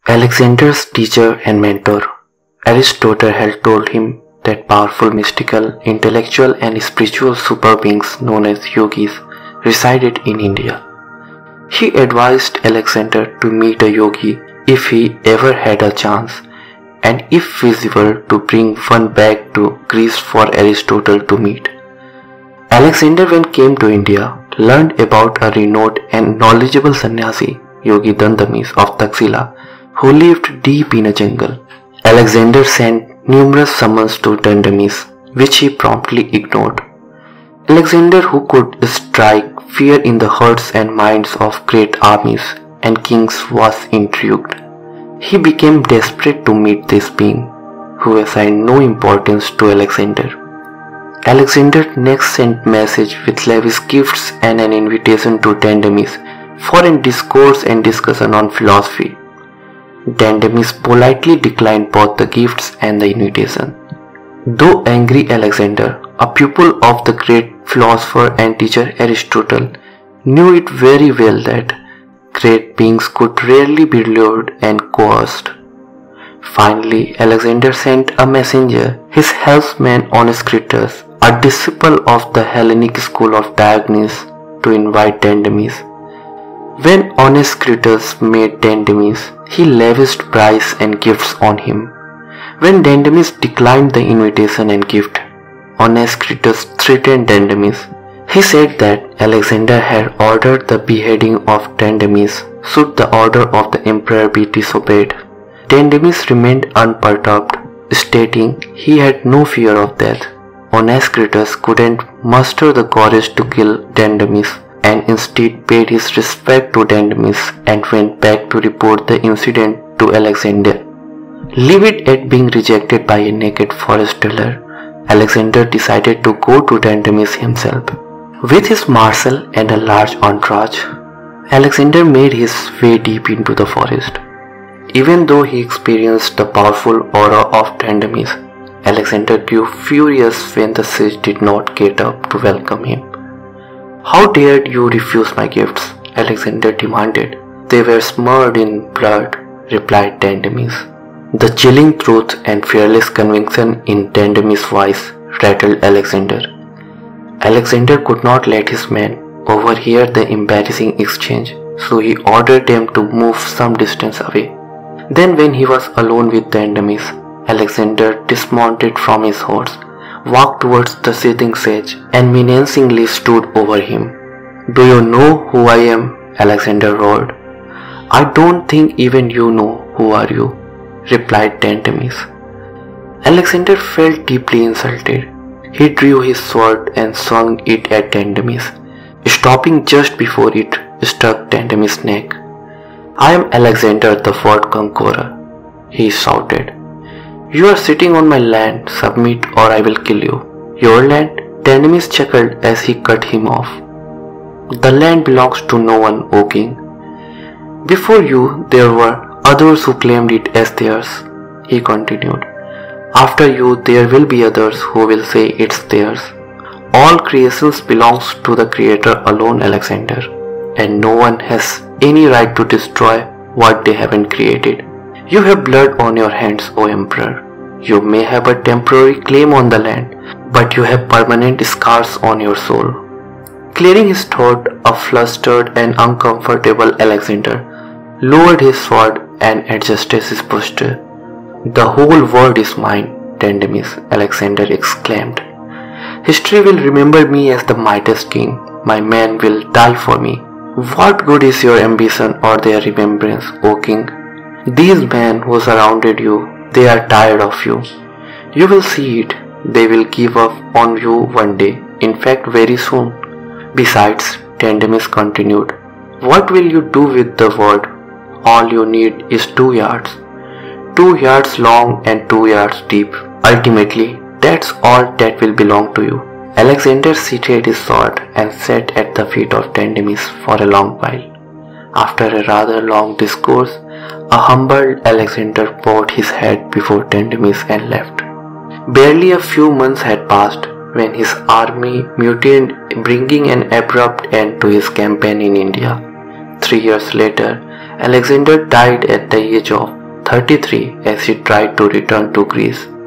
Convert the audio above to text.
Alexander's teacher and mentor, Aristotle, had told him that powerful mystical, intellectual and spiritual super beings known as yogis resided in India. He advised Alexander to meet a yogi if he ever had a chance, and if feasible to bring one back to Greece for Aristotle to meet. Alexander, when came to India, learned about a renowned and knowledgeable sannyasi, Yogi Dandamis of Taxila, who lived deep in a jungle. Alexander sent numerous summons to Dandamis, which he promptly ignored. Alexander, who could strike fear in the hearts and minds of great armies and kings, was intrigued. He became desperate to meet this being, who assigned no importance to Alexander. Alexander next sent message with lavish gifts and an invitation to Dandamis for a discourse and discussion on philosophy. Dandamis politely declined both the gifts and the invitation. Though angry, Alexander, a pupil of the great philosopher and teacher Aristotle, knew it very well that great beings could rarely be lured and coerced. Finally, Alexander sent a messenger, his helpsman Onesicritus, a disciple of the Hellenic school of Diogenes, to invite Dandamis. When Onesicritus met Dandamis, he lavished praise and gifts on him. When Dandamis declined the invitation and gift, Onesicritus threatened Dandamis. He said that Alexander had ordered the beheading of Dandamis should the order of the emperor be disobeyed. Dandamis remained unperturbed, stating he had no fear of death. Onesicritus couldn't muster the courage to kill Dandamis and instead paid his respect to Dandamis and went back to report the incident to Alexander. Livid at being rejected by a naked forest dweller, Alexander decided to go to Dandamis himself. With his marshal and a large entourage, Alexander made his way deep into the forest. Even though he experienced the powerful aura of Dandamis, Alexander grew furious when the sage did not get up to welcome him. "How dared you refuse my gifts?" Alexander demanded. "They were smeared in blood," replied Dandamis. The chilling truth and fearless conviction in Dandamis' voice rattled Alexander. Alexander could not let his men overhear the embarrassing exchange, so he ordered them to move some distance away. Then, when he was alone with Dandamis, Alexander dismounted from his horse, walked towards the sitting sage, and menacingly stood over him. "Do you know who I am?" Alexander roared. "I don't think even you know who are you," replied Dandamis. Alexander felt deeply insulted. He drew his sword and swung it at Dandamis, stopping just before it struck Dandamis' neck. "I am Alexander the Fourth Conqueror," he shouted. "You are sitting on my land. Submit or I will kill you." "Your land?" Dandamis chuckled as he cut him off. "The land belongs to no one, O king. Before you there were others who claimed it as theirs," he continued. "After you there will be others who will say it's theirs. All creations belongs to the Creator alone, Alexander, and no one has any right to destroy what they haven't created. You have blood on your hands, O Emperor. You may have a temporary claim on the land, but you have permanent scars on your soul." Clearing his throat, a flustered and uncomfortable Alexander lowered his sword and adjusted his posture. "The whole world is mine, Dandamis," Alexander exclaimed. "History will remember me as the mightiest king. My men will die for me. What good is your ambition or their remembrance, O king? These men who surrounded you, they are tired of you. You will see it. They will give up on you one day, in fact very soon. Besides," Dandamis continued, "what will you do with the world? All you need is 2 yards. 2 yards long and 2 yards deep. Ultimately, that's all that will belong to you." Alexander seated his sword and sat at the feet of Dandamis for a long while. After a rather long discourse, a humbled Alexander bowed his head before Dandamis and left. Barely a few months had passed when his army mutinied, bringing an abrupt end to his campaign in India. 3 years later, Alexander died at the age of 33 as he tried to return to Greece.